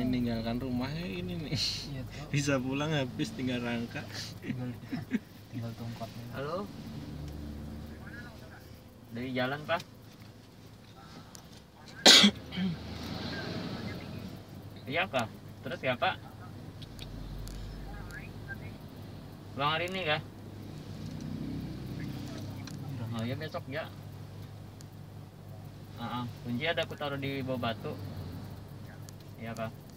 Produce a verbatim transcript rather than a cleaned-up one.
meninggalkan rumahnya ini nih. Iya tuh. Bisa pulang habis tinggal rangka. Tinggal tinggal tongkatnya. Halo. Dari jalan, Pak. Iya, Pak. Terus ya, Pak? Pulang hari ini kah? Oh ya besok ya. Uh -uh. Kunci ada aku taruh di bawah batu. Iya, Pak.